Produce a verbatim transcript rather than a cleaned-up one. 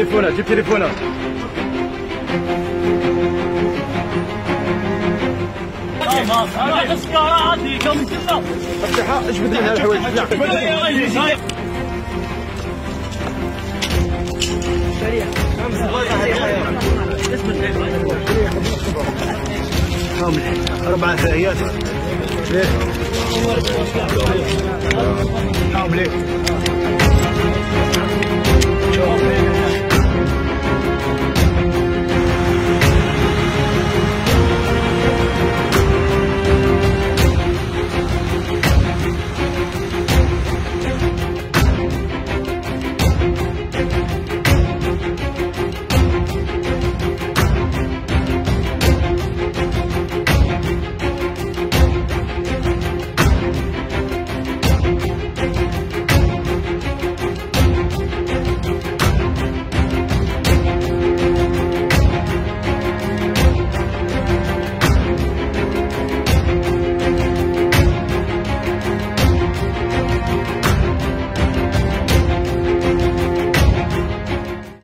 تليفونات جيب تليفونات. هذا السيارة هذه كم كذا افتحها اجبد منها الحوايج. أربعة ثائيات ليه؟ حاول ليه؟